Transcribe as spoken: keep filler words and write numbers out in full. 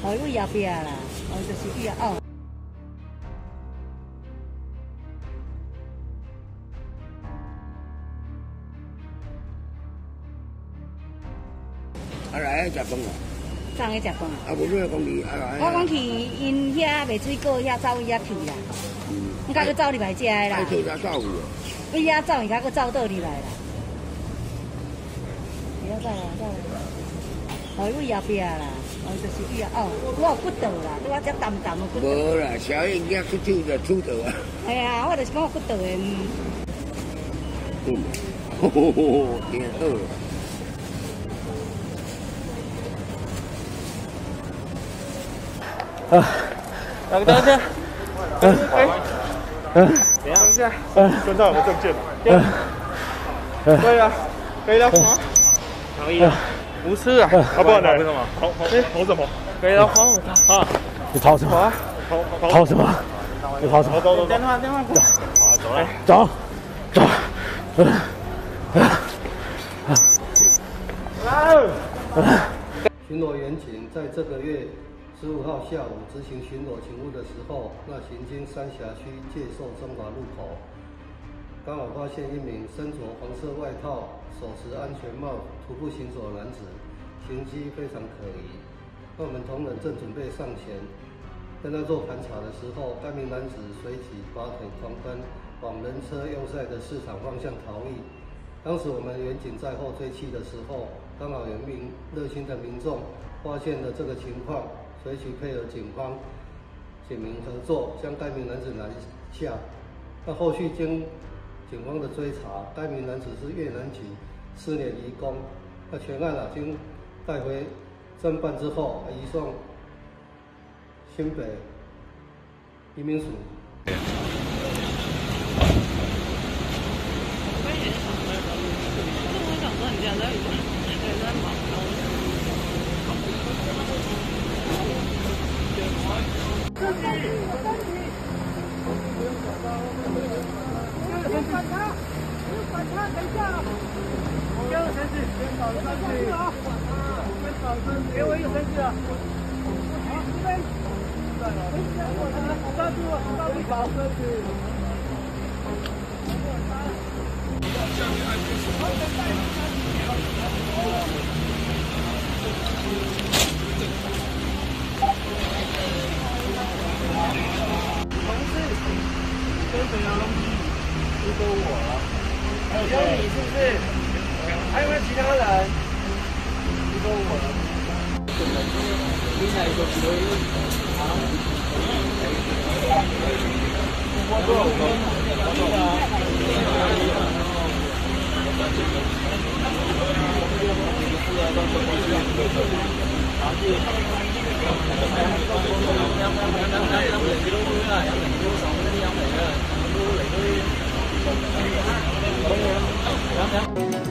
哦，位后壁啦，哦，就是伊啊，哦。 啊来食饭啊！ 昨去食饭啊？ 啊，无你讲你啊来。 我讲去因遐卖水果遐走伊遐去啦。嗯。你甲佮走入来遮的啦。 去遐走哦。 伊遐走，伊甲佮走倒入来啦。不要走啦，走啦。哦，位后壁啦，哦，就是伊啊，哦，我有骨头啦，我只淡淡的骨头。 无啦，小燕囝出手就出头啊。 哎呀，我就是讲骨头的。 嗯。吼吼吼，天饿。 啊，等一下，等一下，嗯，哎，嗯，等一下，嗯，身上有没有证件？对，对呀，可以了吗？可以了，无事啊，啊不然呢？什么？逃逃逃什么？可以了，还我他。啊，你逃什么？逃逃逃什么？你逃什么？走走走，电话电话，好，走了，走，走，嗯， 来。巡逻员警在这个月十五号下午执行巡逻勤务的时候，那行经三峡区介寿中华路口，刚好发现一名身着黄色外套、手持安全帽徒步行走的男子，行迹非常可疑。那我们同仁正准备上前跟他做盘查的时候，该名男子随即拔腿狂奔，往人车右塞的市场方向逃逸。当时我们员警在后追击的时候，刚好有一名热心的民众发现了这个情况，随即配合警方、警民合作，将该名男子拦下。那后续经警方的追查，该名男子是越南籍四年移工。那全案啊，经带回侦办之后，移送新北移民署。 管他，管他，等一下，不要生气，别搞生气啊！别搞生气，别为生气啊！好，这边，抓住我，抓住搞生气。同事，跟谁啊？ 只有我了，还有你是不是？还有没有其他人？只有我了。你哪一个只有一个？啊？我做，我做啊。两两两两两两两。